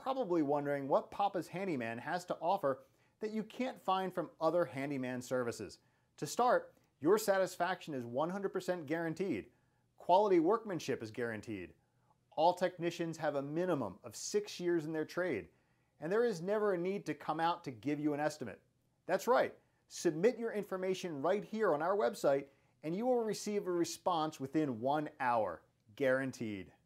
probably wondering what Papa's Handyman has to offer that you can't find from other handyman services. To start, your satisfaction is 100% guaranteed. Quality workmanship is guaranteed. All technicians have a minimum of 6 years in their trade, and there is never a need to come out to give you an estimate. That's right, submit your information right here on our website and you will receive a response within 1 hour, guaranteed.